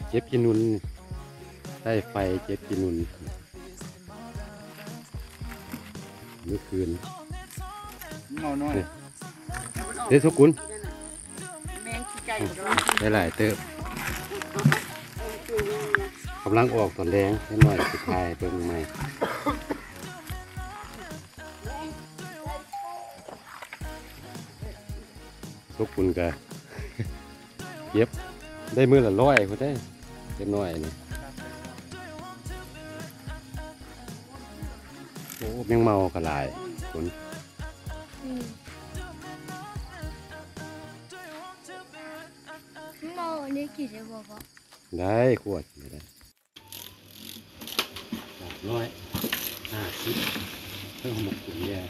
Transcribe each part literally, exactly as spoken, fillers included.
เจ็บกินนุนได้ไฟเจ็บกินนุนเมื่อคืนนอนน้อยเดี๋ยวทุกคนได้หลายเติบกำลังออกตอนแรงนิดหน่อยสุดท้ายเปิดใหม่ทุกคนก็เย็บได้มือละร้อยก็ได้เล็กน้อยนี่โอ้แมงเมากระลายคนเมาเนี่ยกี่เดือนบ่ได้ขวดได้ร้อยห้าสิบเพิ่มหมกถุงแย่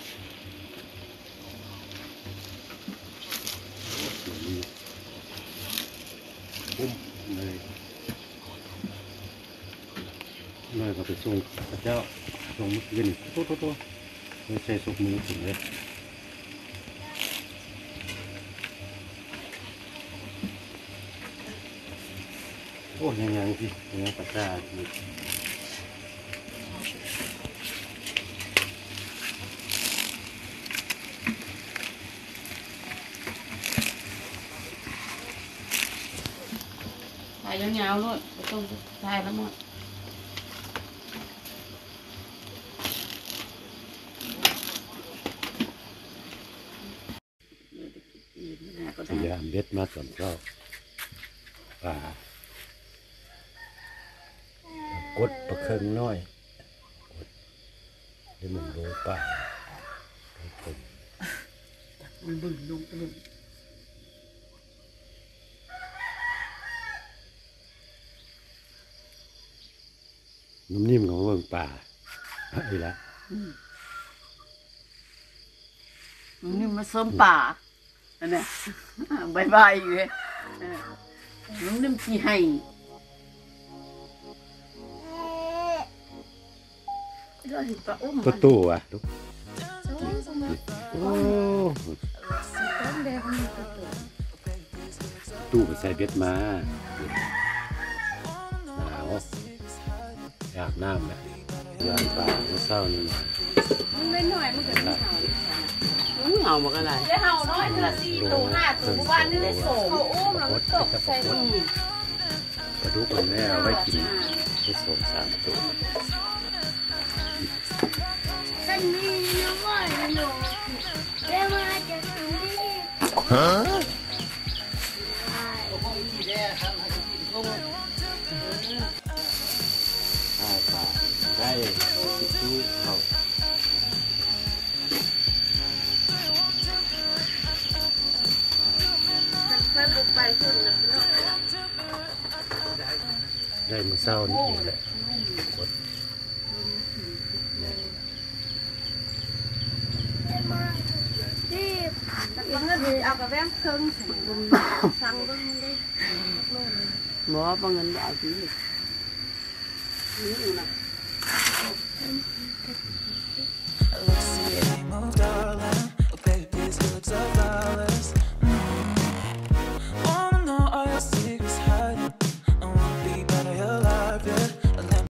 ปุ้มเลยเลยก็ไปส่งพระเจ้าส่งเมื่อคืนโต๊ะโต๊ะโต๊ะไม่ใช่สุกมือถึงเลยโอ้ยังยังสิยังปากกาถ่ายยาวๆเลยต้องถ่ายแล้วหมดพยายามเบ็ดมาตอนเช้าปลา กดประเคิงน้อยกดได้หนึ่งโลป่ามันบึ้งลงบึ้งนุ่มนิ่มของเบิ่งป่าอีละนี่มาส้มป่าอันนี้บายบายอยู่เลยนุ่มนิ่มขี้ให้ตัวตู้อ่ะลูกโอ้ตู้ใส่เบ็ดมาหนาวอยากน้ำเลยยามป่าเศร้านี่มันไม่หน่อยมันเกิดไม่เห่าเห่าบอกอะไรเห่าน้อยเท่าสี่ตัวห้าตัวบ้านนี่ได้โสมเขาอุ้มแล้วมันตกใส่ถุงกระดูกมันแม่เอาไว้กินได้โสมสามตัวฉันมีน้ำมันหนูเดี๋ยวมาจะทำดีฮะได้ติดตู้เขาได้มาเศร้านิดนึงแหละบางเงินเอากระแวงเครื่องสั่งบางเงินได้หมอบางเงินได้ที่นี่นะ